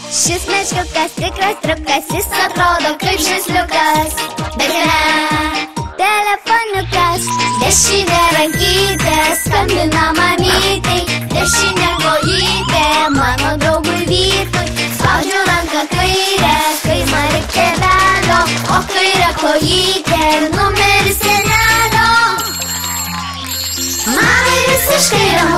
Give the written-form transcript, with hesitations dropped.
Šis meškiukas tikras triukas, jis atrodo kaip žaisliukas, bet ne telefoniukas. Dešinė rankytė skambina mamytei, dešinė kojytė mano draugui Vytui. Spaudžiu ranką kairę, kai man reik tėvelio, o kairė kojytė numeris senelio. Mamai visiškai